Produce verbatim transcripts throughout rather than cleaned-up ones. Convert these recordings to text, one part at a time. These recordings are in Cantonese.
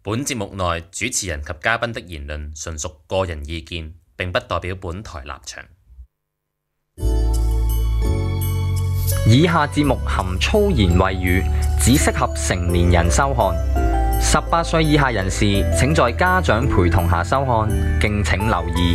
本節目內主持人及嘉賓的言論純屬個人意見，並不代表本台立場。 以下節目含粗言穢語，只適合成年人收看。十八歲以下人士請在家長陪同下收看，敬請留意。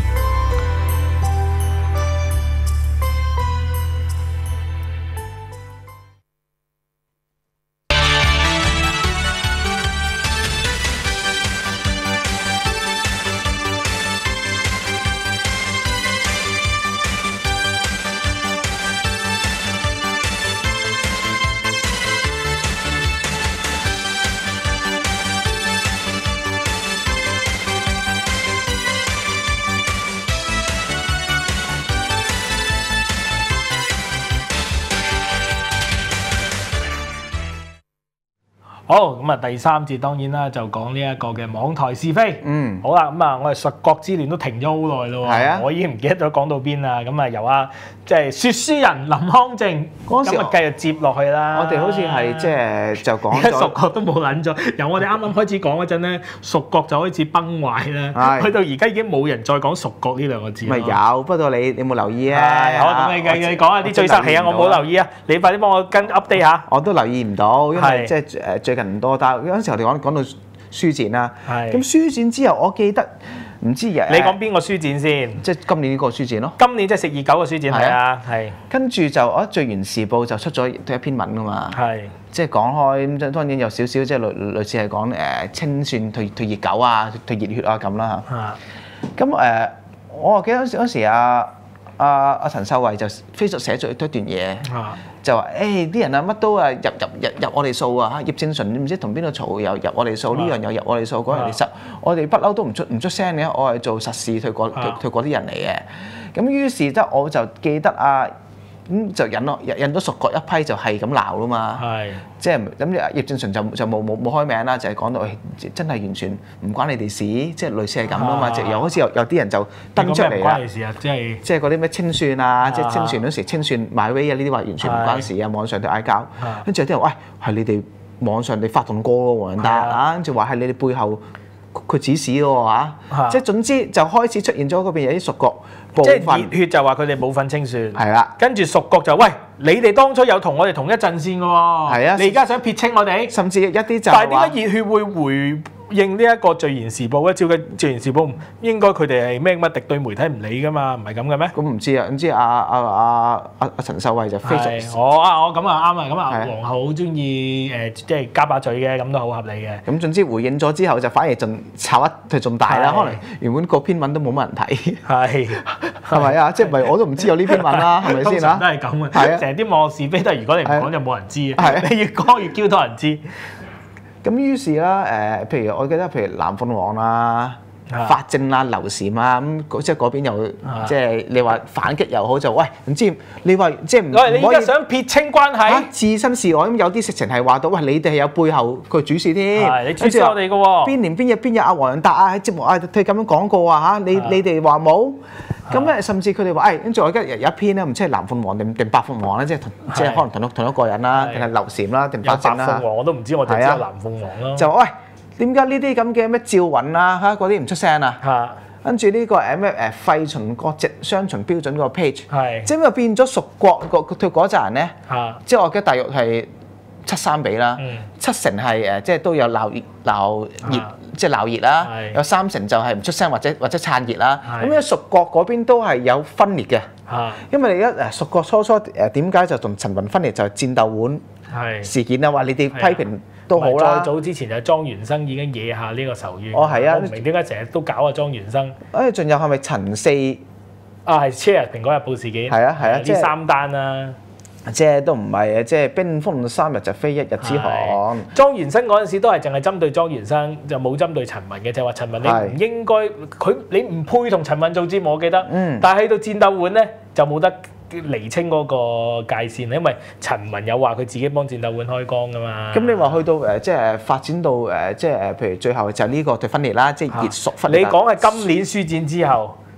好，咁啊第三節當然啦，就講呢一個嘅網台是非。 嗯， 好啦，咁啊我哋術國之亂都停咗好耐咯喎。 係啊， 我已經唔記得咗講到邊啦。咁啊由啊即係説書人林康正嗰時咁啊繼續接落去啦。 我哋好似係即係就講咗蜀國都冇撚咗。由我哋啱啱開始講嗰陣咧，蜀國就開始崩壞啦。去到而家已經冇人再講蜀國呢兩個字。 咪有，不過你你冇留意啊？ 係好啊，咁你繼續講下啲最新係啊，我冇留意啊。你快啲幫我跟 update 下。 我都留意唔到，因為即係誒最近唔多，但係嗰陣時我哋講講到書展啦。係。咁書展之後，我記得唔知誒。 你講邊個書展先？ 即係今年呢個書展咯。 今年即係食二九個書展係啊，係。 跟住就我《聚源時報》就出咗一篇文㗎嘛。係。即係講開咁，當然有少少即係類類似係講誒清算退退熱狗啊、退熱血啊咁啦嚇。啊。咁誒，我記得嗰時嗰時阿阿阿陳秀慧就 Facebook 寫咗一段嘢。啊。就話誒啲人啊乜都啊入入入入我哋數啊嚇，葉正純唔知同邊度嘈又入我哋數，呢樣又入我哋數，嗰樣嚟實，我哋不嬲都唔出唔出聲嘅，我係做實事退嗰退退嗰啲人嚟嘅。咁於是即係我就記得啊，咁就引咯引到蜀國一批就係咁鬧啦嘛。係。即係咁葉正純就就冇冇冇開名啦，就係講到誒真係完全唔關你哋事，即係類似係咁啊嘛，即係又好似有有啲人就登出嚟啦。唔關你事啊，即係即係嗰啲咩清算啊，即係清算嗰時清算買威啊呢啲話完全唔關事啊，網上都嗌交，跟住有啲人喂係你哋網上你發動歌咯，黃仁達啊，跟住話係你哋背後佢指使咯嚇，即係總之就開始出現咗嗰邊有啲蜀國部分，即係熱血就話佢哋冇份清算，係啦，跟住蜀國就喂。你哋當初有同我哋同一陣線嘅喎，係啊！你而家想撇清我哋，甚至一啲就但係點解熱血會回應呢一個《聚源時報》咧？照計《聚源時報》應該佢哋係咩乜敵對媒體唔理㗎嘛？唔係咁嘅咩？咁唔知啊，唔知阿阿阿阿阿陳秀慧就非常我啊我咁啊啱啊咁啊皇后好中意誒即係加把嘴嘅，咁都好合理嘅。咁總之回應咗之後就反而仲炒一佢仲大啦，可能原本個篇文都冇乜人睇，係係咪啊？即係唔係我都唔知有呢篇文啦，係咪先啊？都係咁嘅，係啊。成啲網絡是非都係，如果你唔講就冇人知嘅。你越講越叫多人知。咁於是啦，誒，譬如我記得，譬如藍鳳凰啦、法正啦、劉禪啊，咁即係嗰邊又即係你話反擊又好，就喂唔知你話即係唔可以？你而家想撇清關係？置身事外咁有啲事情係話到，喂你哋係有背後個主事添。係你主事我哋嘅喎。邊年邊日邊日阿黃仁達啊喺節目啊佢咁樣講過啊嚇，你你哋話冇？咁咧，甚至佢哋話，誒，跟住我而家有一篇咧，唔知係藍鳳凰定定白鳳凰咧，即係即係可能同一同一個人啦，定係劉禪啦，定法正啦。有白鳳凰我都唔知，我就知有藍鳳凰咯。就話喂，點解呢啲咁嘅咩趙雲啊嚇嗰啲唔出聲啊？嚇！跟住呢個誒咩誒廢秦國籍雙重標準個 page，係即係變咗蜀國個佢嗰扎人咧嚇，即係我記得大約係七三比啦，七成係誒即係都有鬧熱鬧熱。即係鬧熱啦，有三成就係唔出聲或者或者撐熱啦。咁因為蜀國嗰邊都係有分裂嘅，因為你而家誒蜀國初初誒點解就同陳雲分裂就係戰鬥碗事件啊？話你哋批評都好啦。再早之前就莊元生已經惹下呢個仇怨。哦，係啊，我唔明點解成日都搞啊莊元生。誒，仲有係咪陳四啊？係車日蘋果日報事件。係啊係啊，呢三單啦。即係都唔係誒，即係冰封三日就非一日之寒。莊元生嗰陣時都係淨係針對莊元生，就冇針對陳雲嘅，就係話陳雲你唔應該，佢你唔配同陳雲做節目，我記得。嗯。但係去到戰鬥碗咧，就冇得釐清嗰個界線，因為陳雲有話佢自己幫戰鬥碗開光㗎嘛。咁你話去到誒，即係發展到誒，即係誒，譬如最後就呢個對分裂啦，即係熱蜀分裂。你講係今年書展之後。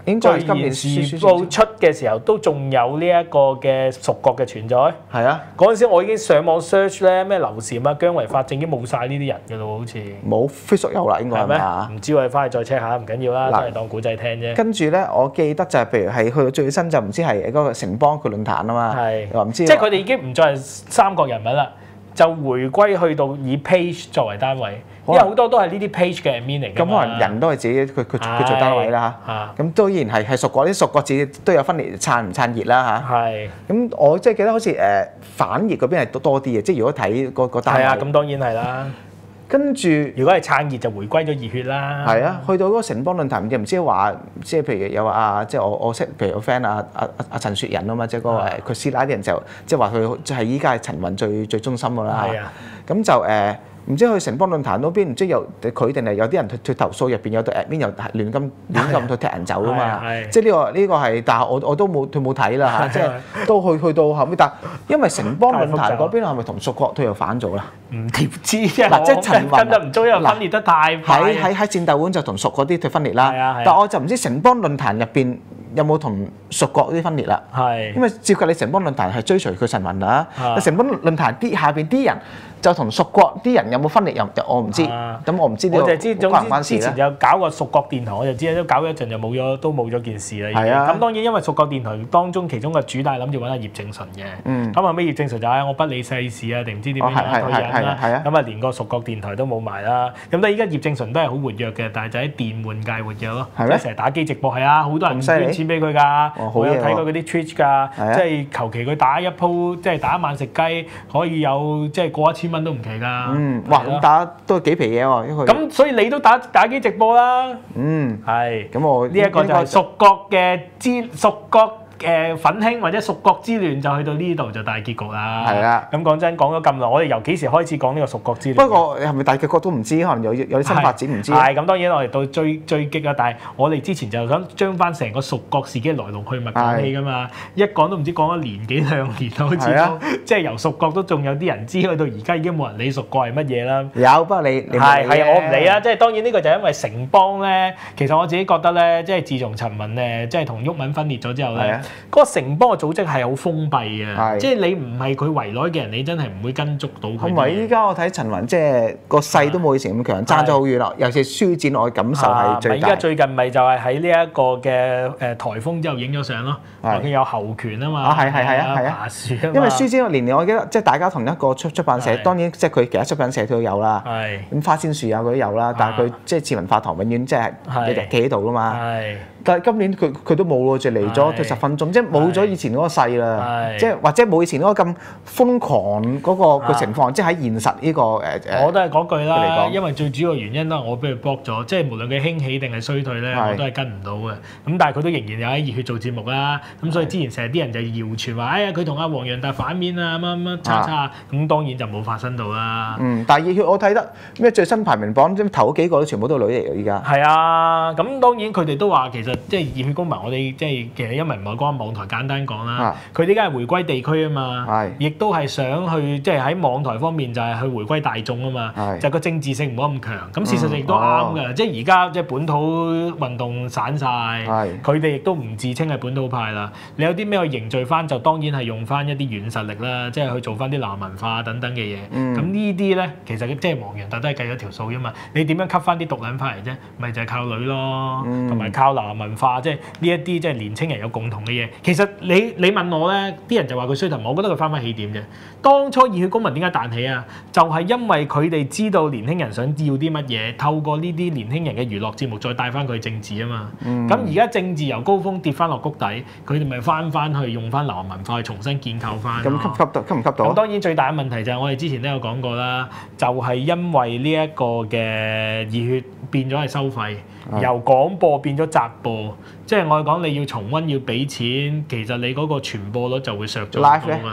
應該係今年時報出嘅時候都仲有呢一個嘅蜀國嘅存在。 係啊， 嗰陣時我已經上網 search 咧，咩劉禪啊、姜維法正已經冇晒呢啲人㗎咯，好似冇 Facebook 有啦，應該係咩？ 唔知我哋翻去再 check 下，唔緊要啦，都係當古仔聽啫。 跟住咧，我記得就係譬如係去到最新就唔知係嗰個城邦佢論壇啊嘛，又話唔知， 即係佢哋已經唔再係三國人物啦，就回歸去到以 page 作為單位。因為好多都係呢啲 page 嘅 admin 嚟㗎。咁可能人都係自己佢佢佢做單位啦嚇。咁當然係係蜀國啲蜀國自己都有分裂撐唔撐熱啦嚇。係。咁我即係記得好似誒反熱嗰邊係多啲嘅，即係如果睇個個單位。係啊， 咁當然係啦。跟住如果係撐熱就回歸咗熱血啦。 係啊，去到嗰個城邦論壇就唔知話，即係譬如有啊，即係我我識譬如個 friend 啊啊啊陳雪人啊嘛，即係嗰個誒佢師奶啲人就即係話佢即係依家係陳雲最最忠心㗎啦。係啊。咁就誒。唔知去城邦論壇嗰邊，唔知有佢定係有啲人去去投訴入邊有對 admin 又亂咁亂咁去踢人走啊嘛！即係呢個呢個係，但係我我都冇佢冇睇啦嚇，即係都去去到後尾，但因為城邦論壇嗰邊係咪同蜀國退又反咗啦？ 唔知啊！嗱，即係陳雲跟得唔足，因為分裂得太快。 喺喺喺戰鬥館就同蜀嗰啲退分裂啦，但我就唔知城邦論壇入邊有冇同蜀國啲分裂啦。係，因為照計你城邦論壇係追隨佢陳雲啦，城邦論壇啲下邊啲人。就同蜀國啲人有冇分裂又我唔知，咁我唔知呢個關唔關事咧？之前有搞過蜀國電台，我就知都搞咗一陣就冇咗，都冇咗件事啦。係啊，咁當然因為蜀國電台當中其中個主帶諗住揾阿葉正純嘅，咁後尾葉正純就係我不理世事啊，定唔知點樣退隱啦。咁啊連個蜀國電台都冇埋啦。咁但係依家葉正純都係好活躍嘅，但係就喺電玩界活躍咯，即係成日打機直播係啊，好多人捐錢俾佢㗎。我有睇過嗰啲 Twitch 㗎，即係求其佢打一鋪，即係打一晚食雞可以有即係過一千蚊都唔奇㗎。 嗯，哇！咁打都幾皮嘢喎，因為咁所以你都打打機直播啦。嗯，係。咁我呢一個就係蜀國嘅之蜀國誒奮興或者蜀國之亂就去到呢度就大結局啦。係啦。咁講真講咗咁耐，我哋由幾時開始講呢個蜀國之亂？不過係咪大結局都唔知，可能有有啲新發展唔知。 係咁，當然我哋到追追擊啦。但係我哋之前就想將翻成個蜀國事嘅來龍去脈講起㗎嘛。一講都唔知講咗年幾兩年好似都即係由蜀國都仲有啲人知，去到而家已經冇人理蜀國係乜嘢啦。 有，不過你你係係我唔理啦。即係當然呢個就係因為城邦咧，其實我自己覺得咧，即係自從陳雲誒即係同毓民分裂咗之後咧，嗰個城邦嘅組織係好封閉嘅，即係你唔係佢圍內嘅人，你真係唔會跟足到佢。 同埋依家我睇陳雲，即係個勢都冇以前咁強，爭咗好遠啦。尤其是書展，我嘅感受係最大。 依家最近咪就係喺呢一個嘅誒颱風之後影咗相咯，話佢有猴拳啊嘛。啊係係係啊係啊，爬樹啊嘛。因為書展年年我記得，即係大家同一個出出版社，當然即係佢其他出版社都有啦。係。咁花千樹啊嗰啲有啦，但係佢即係次文化堂永遠即係日日企喺度㗎嘛。係。但係今年佢佢都冇喎，就嚟咗十分鐘，即係冇咗以前嗰個勢啦，即係或者冇以前嗰個咁瘋狂嗰個個情況，即係喺現實呢個誒誒。 我都係嗰句啦，因為最主要嘅原因都係我俾佢 block 咗，即係無論佢興起定係衰退咧，我都係跟唔到嘅。咁但係佢都仍然有喺熱血做節目啦，咁所以之前成日啲人就謠傳話，哎呀佢同阿黃洋達反面啊，乜乜叉叉，咁當然就冇發生到啦。 嗯，但係熱血我睇得咩最新排名榜，即頭嗰幾個都全部都係女嚟嘅依家。 係啊，咁當然佢哋都話其實。即係熱血公民，我哋即係其實因為唔係講網台簡單講啦，佢哋而家係回歸地區啊嘛，亦都係想去即係喺網台方面就係去回歸大眾啊嘛，就個政治性唔好咁強。咁事實上亦都啱㗎，即係而家即係本土運動散晒，佢哋亦都唔自稱係本土派啦。你有啲咩去凝聚翻，就當然係用翻一啲軟實力啦，即係去做翻啲南文化等等嘅嘢。咁呢啲咧，其實即係黃洋達都係計咗條數啫嘛。你點樣吸翻啲毒撚翻嚟啫？咪就係靠女咯，同埋靠南文化。即係呢一啲即係年青人有共同嘅嘢。其實你你問我咧，啲人就話佢衰頭，我覺得佢翻返起點啫。當初熱血公民點解彈起啊？就係因為佢哋知道年輕人想要啲乜嘢，透過呢啲年輕人嘅娛樂節目再帶翻佢政治啊嘛。咁而家政治由高峰跌翻落谷底，佢哋咪翻翻去用翻流行文化去重新建構翻。 咁吸吸到吸唔吸到？ 咁當然最大嘅問題就係我哋之前都有講過啦，就係因為呢一個嘅熱血變咗係收費，由廣播變咗雜播。即係我哋講你要重溫要俾錢，其實你嗰個傳播率就會削咗好多㗎啦。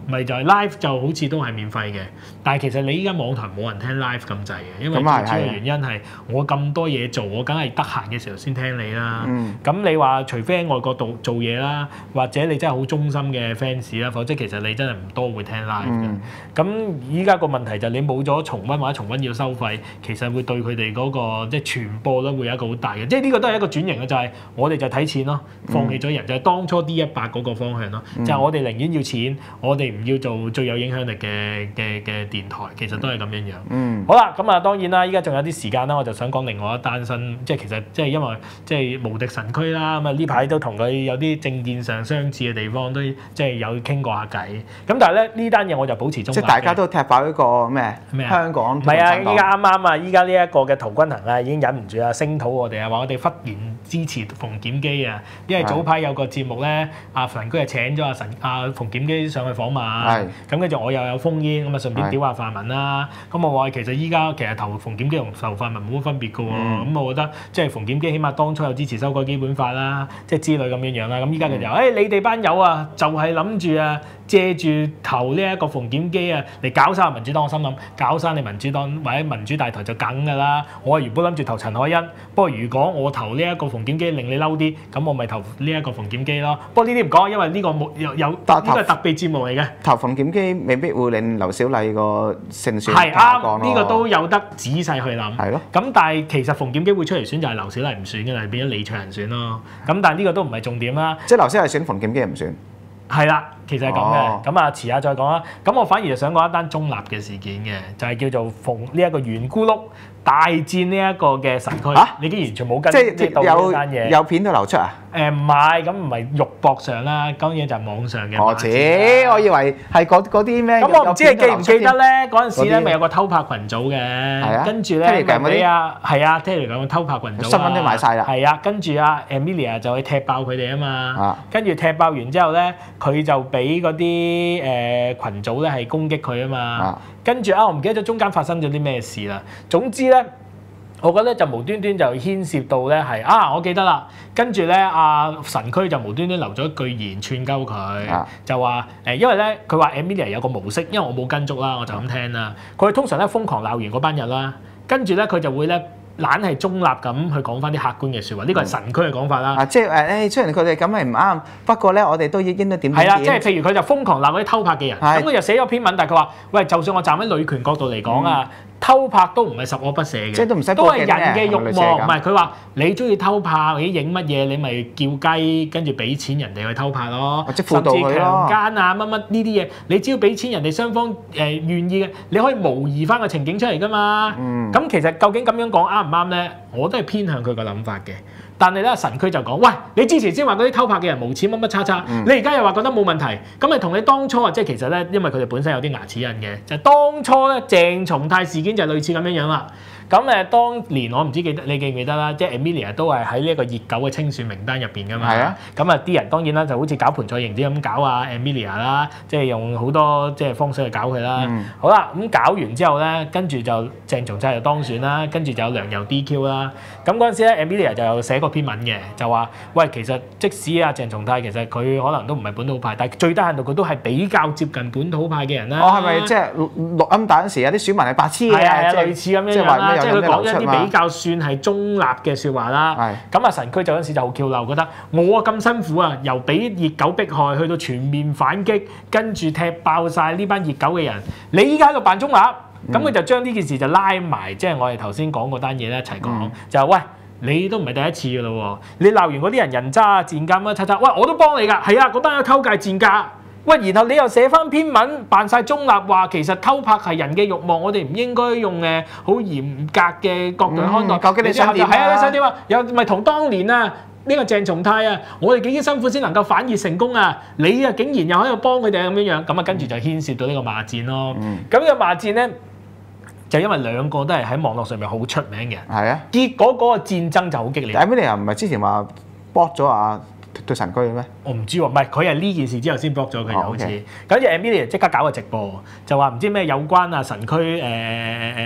咪就係 live 就好似都係免費嘅，但係其實你依家網台冇人聽 live 咁滯嘅，因為最主要原因係我咁多嘢做，我梗係得閒嘅時候先聽你啦。咁、嗯、你話除非喺外國度做嘢啦，或者你真係好忠心嘅 fans 啦，否則其實你真係唔多會聽 live 嘅。咁依家個問題就係你冇咗重溫或者重溫要收費，其實會對佢哋嗰個即係傳播咧會有一個好大嘅，即係呢個都係一個轉型嘅，就係、是、我哋就睇錢咯，放棄咗人，嗯、就係當初 D 一百嗰個方向咯，嗯、就係我哋寧願要錢，我哋唔要做最有影響力嘅嘅嘅電台，其實都係咁樣樣。嗯，好啦，咁啊當然啦，依家仲有啲時間啦，我就想講另外一單新，即係其實即係因為即係無敵神區啦，咁啊呢排都同佢有啲政見上相似嘅地方，都即係有傾過下偈。咁但係咧呢單嘢我就保持中立嘅。即係大家都踢爆一個咩咩香港？唔係啊，依家啱啱啊，依家呢一個嘅陶君行啊，已經忍唔住啊，聲討我哋啊，話我哋忽然支持馮檢基啊，因為早排有個節目咧，阿神區係請咗阿神阿馮檢基上去訪問，咁跟住我又有烽煙，咁啊順便屌下泛民啦。咁我話其實依家其實投馮檢基同投泛民冇乜分別嘅喎，咁、嗯、我覺得即係馮檢基起碼當初有支持修改基本法啦，即係之類咁樣樣啦。咁依家佢就誒、嗯哎、你哋班友啊，就係諗住啊借住投呢一個馮檢基啊嚟搞曬民主黨，我心諗搞曬你民主黨或者民主大台就梗㗎啦。我原本諗住投陳凱欣，不過如果我投呢一個馮檢基令你嬲啲，咁我咪投呢一個馮檢基咯。不過呢啲唔講，因為呢個冇有有呢個係特別節目嚟嘅。投馮檢基未必會令劉小麗個勝算係啱，呢個都有得仔細去諗。係咯。咁但係其實馮檢基會出嚟選就係劉小麗唔選嘅，係變咗李卓人選咯。咁但係呢個都唔係重點啦。即係劉小麗選馮檢基唔選。係啦，其實係咁嘅。咁啊、哦，遲下再講啦。咁我反而就想講一單中立嘅事件嘅，就係、是、叫做馮呢一個圓咕碌大戰呢一個嘅神區。啊、你已經完全冇跟即係有呢單嘢。有片都流出啊？誒唔係，咁唔係肉搏上啦，當然就係網上嘅。我知，我以為係嗰嗰啲咩？咁我唔知你記唔記得咧？嗰陣時咧，咪有個偷拍群組嘅，跟住咧咪俾啊，係啊 ，Telegram 偷拍群組新聞都買晒啦。係啊，跟住啊 Amelia 就去踢爆佢哋啊嘛。跟住踢爆完之後咧，佢就俾嗰啲誒羣組咧係攻擊佢啊嘛。跟住啊，我唔記得咗中間發生咗啲咩事啦。總之咧。我覺得就無端端就牽涉到咧係啊，我記得啦。跟住咧，阿神區就無端端留咗一句言串鳩佢，啊、就話誒，因為咧佢話 Amelia 有個模式，因為我冇跟足啦，我就咁聽啦。佢通常咧瘋狂鬧完嗰班人啦，跟住咧佢就會咧。懶係中立咁去講翻啲客觀嘅説話，呢個係神區嘅講法啦。啊，即係誒誒，雖然佢哋咁係唔啱，不過咧，我哋都應該點點點。係啦，即係譬如佢就瘋狂鬧嗰啲偷拍嘅人，咁佢就寫咗篇文，但係佢話：喂，就算我站喺女權角度嚟講啊，嗯、偷拍都唔係十惡不赦嘅，即係都唔使都係人嘅慾望。唔係佢話你中意偷拍，你影乜嘢，你咪叫雞，跟住俾錢人哋去偷拍咯，甚至強姦啊乜乜呢啲嘢，你只要俾錢人哋雙方誒、呃、願意嘅，你可以模擬翻個情景出嚟㗎嘛。咁、嗯、其實究竟咁樣講啱唔啱咧？我都係偏向佢個諗法嘅。但係咧，神區就講：喂，你之前先話嗰啲偷拍嘅人無恥乜乜叉叉，嗯、你而家又話覺得冇問題，咁咪同你當初啊，即係其實咧，因為佢哋本身有啲牙齒印嘅，就係、當初咧鄭松泰事件就類似咁樣樣啦。咁誒，當年我唔知記得你記唔記得啦，即係 Amelia 都係喺呢一個熱狗嘅清算名單入邊㗎嘛。係啊。咁啊，啲人當然啦，就好似搞盤菜型啲咁搞啊 Amelia 啦，即係用好多即係方式去搞佢啦。嗯、好啦，咁搞完之後咧，跟住就鄭松泰就當選啦，跟住就有梁游 D Q 啦。咁嗰陣時咧 ，Amelia 就有寫過篇文嘅，就話：喂，其實即使啊鄭松泰其實佢可能都唔係本土派，但係最低限度佢都係比較接近本土派嘅人啦。哦，係咪即係錄音帶嗰時有啲選民係白痴嘅？係啊，類似咁樣樣啦。即係佢講一啲比較算係中立嘅説話啦。咁啊，神區就嗰陣時就好翹漏，覺得我咁辛苦啊，由俾熱狗迫害去到全面反擊，跟住踢爆晒呢班熱狗嘅人，你依家喺度扮中立，咁佢、嗯、就將呢件事就拉埋，即係我哋頭先講嗰單嘢咧一齊講，嗯、就係喂，你都唔係第一次噶咯喎，你鬧完嗰啲人人渣賤格乜叉叉，喂我都幫你㗎，係啊，嗰班偷界賤格。喂，然後你又寫翻篇文扮晒中立，話其實偷拍係人嘅慾望，我哋唔應該用誒好嚴格嘅角度看待。究竟你想點啊？係啊，你想點啊？又咪同當年啊呢個鄭松泰啊，我哋幾經辛苦先能夠反熱成功啊！你啊竟然又喺度幫佢哋咁樣樣，咁啊跟住就牽涉到呢個罵戰咯。咁呢個罵戰咧，就因為兩個都係喺網絡上面好出名嘅。係啊。結果嗰個戰爭就好激烈。Amelia唔係之前話駁咗啊？對神區嘅咩？我唔知喎，唔係佢係呢件事之後先 block 咗佢，又好似。跟住 Amelia 即刻搞個直播，就話唔知咩有關啊神區誒誒誒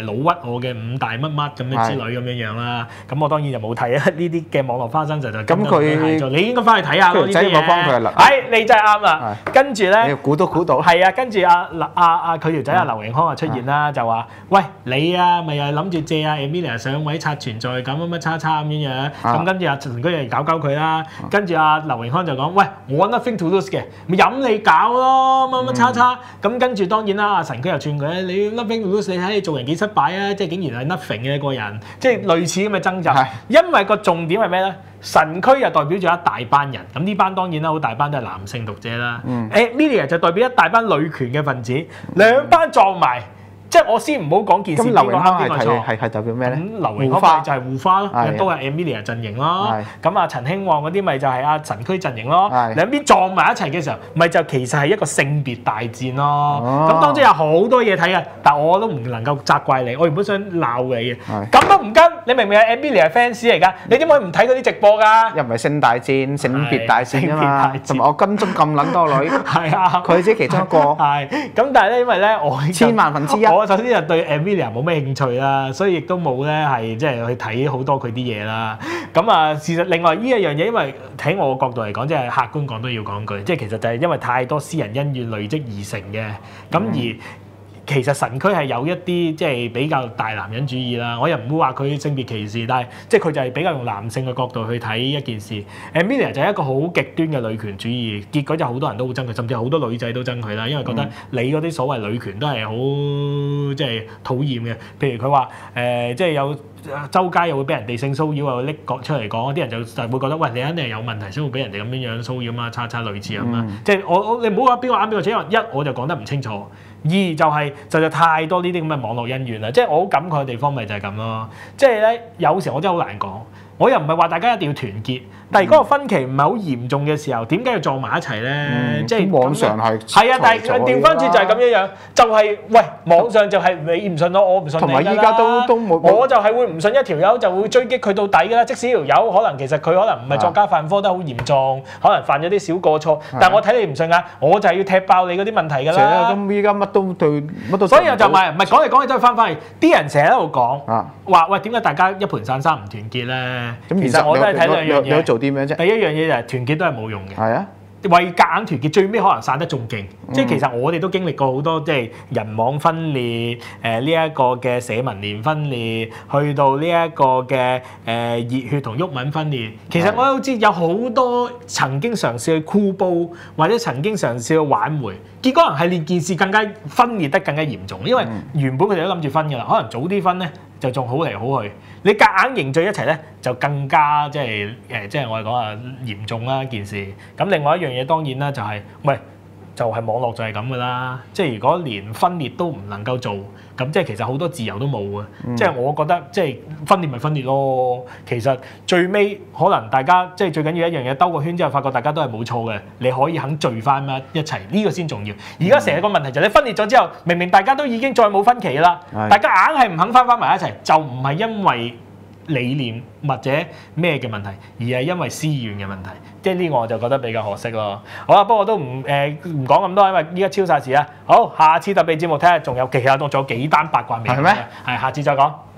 老屈我嘅五大乜乜咁樣之類咁樣樣啦。咁我當然就冇睇啊呢啲嘅網絡花生就就咁佢，你應該翻去睇下咯呢啲嘢。係你真係啱啦。跟住咧， 你估都估到。 係啊，跟住阿阿阿佢條仔阿劉榮康啊出現啦，就話：喂你啊，咪又係諗住借阿 Emilia 上位刷存在感乜乜叉叉咁樣樣。咁跟住阿陳居又搞搞佢啦。跟住阿劉榮康就講：喂，我 nothing to lose 嘅，咪任你搞咯，乜乜叉叉。咁跟住當然啦，阿陳居又串佢：你 nothing to lose，你睇你做人幾失敗啊！即係竟然係 nothing 嘅一個人，即係類似咁嘅掙扎。因為個重點係咩咧？神區又代表咗一大班人，咁呢班當然啦，好大班都係男性讀者啦。誒 Emilia 就代表一大班女權嘅分子，兩班撞埋。即係我先唔好講件事邊個啱邊個錯，係係代表咩咧？咁劉榮康就係護花咯，都係 Emilia 陣營咯。咁啊陳興旺嗰啲咪就係阿神區陣營咯。兩邊撞埋一齊嘅時候，咪就其實係一個性別大戰咯。咁當中有好多嘢睇嘅，但我都唔能夠責怪你。我原本想鬧你嘅，咁都唔跟，你明明係 Emilia fans 嚟㗎，你點解唔睇嗰啲直播㗎？又唔係性大戰，性別大戰啊嘛。同埋我跟蹤咁撚多女，係啊，佢只係其中一個。係咁，但係咧，因為咧，我千萬分之一。首先就對 Emilia 冇咩興趣啦，所以亦都冇咧係即係去睇好多佢啲嘢啦。咁啊，事實另外呢一樣嘢，因為喺我角度嚟講，即係客觀講都要講句，即係其實就係因為太多私人恩怨累積而成嘅。咁而其實神區係有一啲即係比較大男人主義啦，我又唔會話佢性別歧視，但係即係佢就係比較用男性嘅角度去睇一件事。Emilia 就係一個好極端嘅女權主義，結果就好多人都好憎佢，甚至好多女仔都憎佢啦，因為覺得你嗰啲所謂女權都係好即係討厭嘅。譬如佢話誒，即係有周街又會俾人哋性騷擾，又拎角出嚟講，啲人就就會覺得喂，你肯定係有問題先會俾人哋咁樣樣騷擾嘛，叉叉類似咁啊。嗯、即係我我你唔好話邊個啱邊個錯，因為一我就講得唔清楚。二就係、是、就有太多呢啲咁嘅網絡恩怨啦，即係我好感慨嘅地方咪就係咁咯。即係咧有時我真係好難講，我又唔係話大家一定要團結，但係如果個分歧唔係好嚴重嘅時候，點解要撞埋一齊咧？嗯、即係網上係係啊，但係調翻轉就係咁樣樣，就係、是、喂網上就係你唔信我，我唔信你㗎啦。同埋依家都都冇，我就係會唔信一條友就會追擊佢到底㗎啦。即使條友可能其實佢可能唔係作奸犯科得好嚴重，可能犯咗啲小過錯，但係我睇你唔順眼，我就係要踢爆你嗰啲問題㗎啦。咁依家乜都對乜都，所以就唔係唔係講嚟講去都係翻返去，啲人成日喺度講話喂，點解大家一盤散沙唔團結咧？咁其實我都係睇兩樣嘢。你做啲咩啫？第一樣嘢就係團結都係冇用嘅。係啊。為夾硬團結，最尾可能散得仲勁。嗯、即係其實我哋都經歷過好多，即係人網分裂，誒呢一個嘅社民連分裂，去到呢一個嘅誒、呃、熱血同毓民分裂。其實我都知有好多曾經嘗試去箍煲，或者曾經嘗試去挽回，結果可能係令件事更加分裂得更加嚴重。因為原本佢哋都諗住分㗎啦，可能早啲分咧就仲好嚟好去。你夾硬凝聚一齊咧，就更加即係誒，即係我哋講啊嚴重啦件事。咁另外一樣嘢當然啦、就係，就係喂，就係、係、網絡就係咁噶啦。即係如果連分裂都唔能夠做，咁即係其實好多自由都冇嘅。嗯、即係我覺得即係分裂咪分裂咯。其實最尾可能大家即係最緊要一樣嘢，兜個圈之後發覺大家都係冇錯嘅，你可以肯聚翻咩一齊，呢、呢個先重要。而家成個問題就係你分裂咗之後，明明大家都已經再冇分歧啦，是大家硬係唔肯翻翻埋一齊，就唔係因為理念或者咩嘅問題，而係因為私怨嘅問題，即係呢個我就覺得比較可惜咯。好啦，不過我都唔誒唔講咁多，因為依家超晒時啦。好，下次特別節目睇下仲有，其實我仲有幾單八卦未？係咩？係，下次再講。